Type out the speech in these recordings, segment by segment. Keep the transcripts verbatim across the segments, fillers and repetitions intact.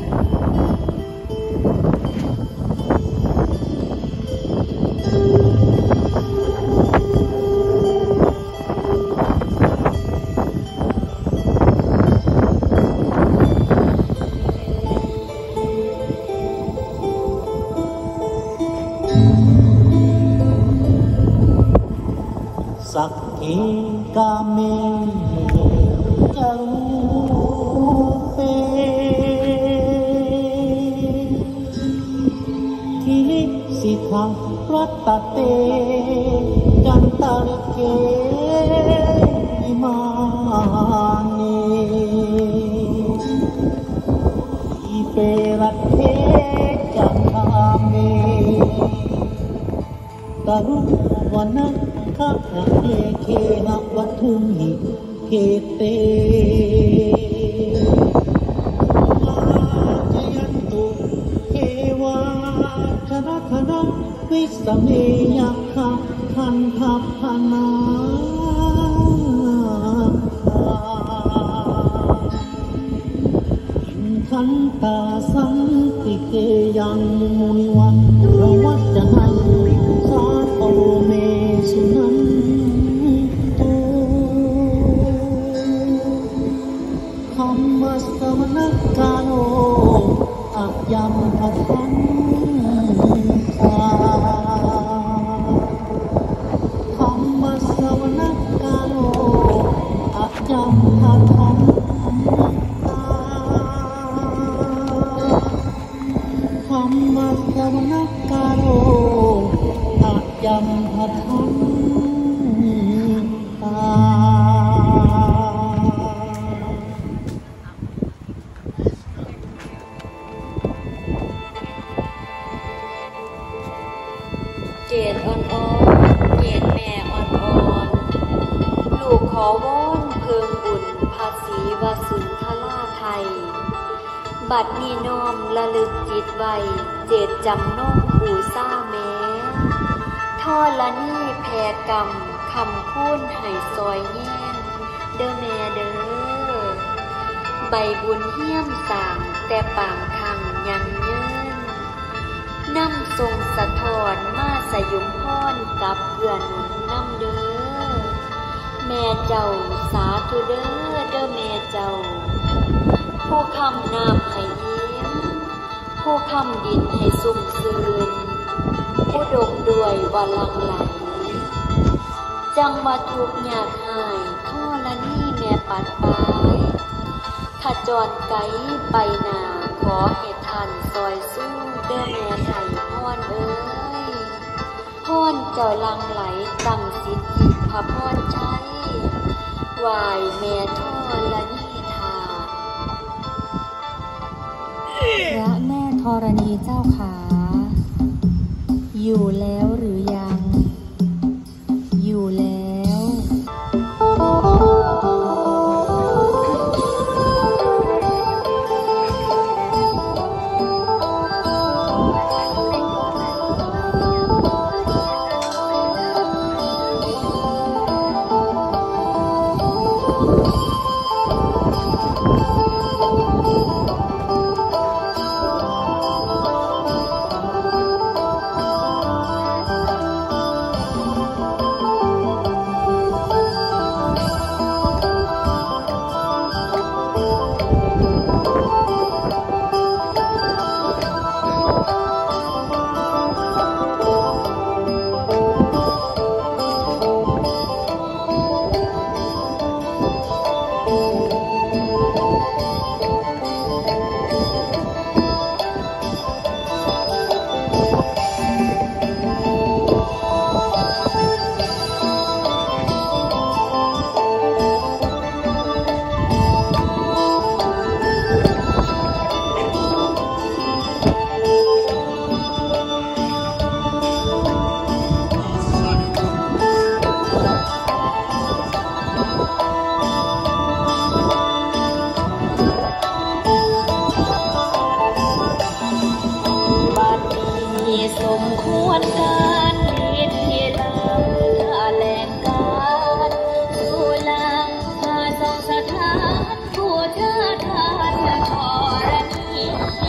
สักเอกาเมจะรู้เปทิสิทารัตตเตจันตาริเกอิมานีอิเปรัตเทจันทาเมตารุวันนะขะเอเคหะวัตุหิเกเตอาจยันตุเทวาคณะคณะวิสเมยะคะคันทัพพนาขันตาสันติเกยังมุนิวันระวัจจนังสาโตเมสุนันตุคัมมัสสวนักกาโลอัพยัมพัทธันตาคัมมัสสวนักกาโลอัพยัมพัทธันคัมมัสสวนักกาโลอัพยัมพัทธันตาเกศอ่อนๆเกศแม่อ่อนๆลูกขอวอนเพิ่มบุญภาษีวสุนทราไทยบัดนี้น้อมระลึกจิตไว้เจตจำนงบูชาแม้ท่อละนี่แผ่กรรมคำพูนให้ซอยแย่งเด้อแม่เด้อใบบุญเฮี้ยมสางแต่ปางคังยังเยินนำทรงสะท้อนมาสยุมพรกับเพื่อนหนุนนำเด้อแม่เจ้าสาธุเด้อเด้อแม่เจ้าผู้คำน้ำให้ยิ้มผู้คำดินให้สุ่มซื่นผู้ดมด้วยวาลังไหลจังมาทุกหยาดหายท่อละนี่แม่ปัดปายขจรไกไปหนาขอให้ท่านซอยสู้เด้อแม่ไทยพรเอ้ยพรเจ้าลังไหลตั้งสิทธิพระพรใช้วายแม่ท่อละนี่ทาพระแม่ธรณีเจ้าขาอยู่แล้วหรือยังอยู่แล้วสถานผู้เธอทานขอรณี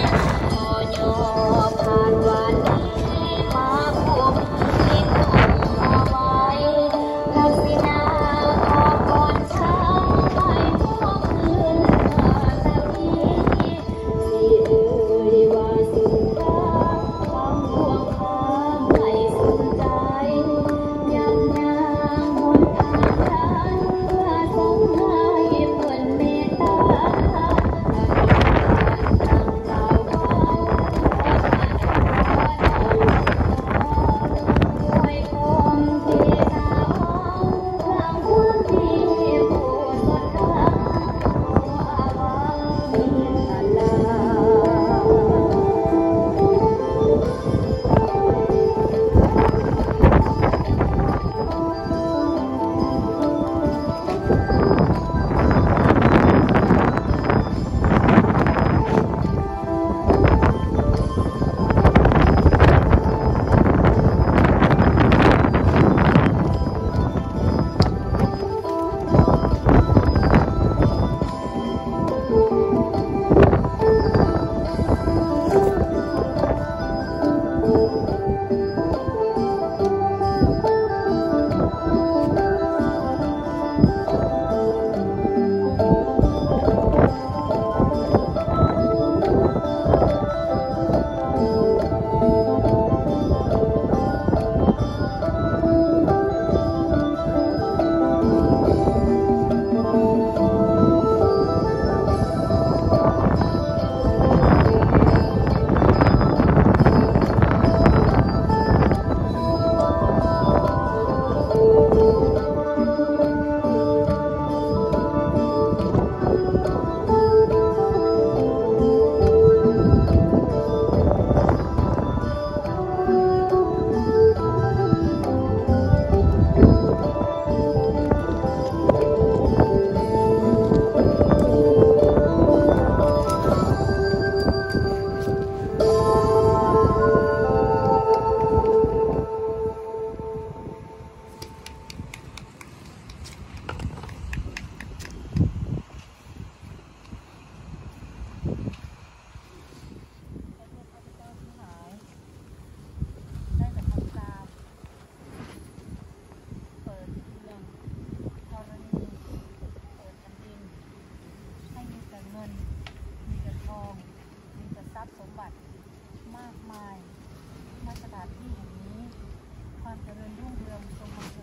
มากมายณสถานที่แห่งนี้ ความเจริญรุ่งเรืองจงบัง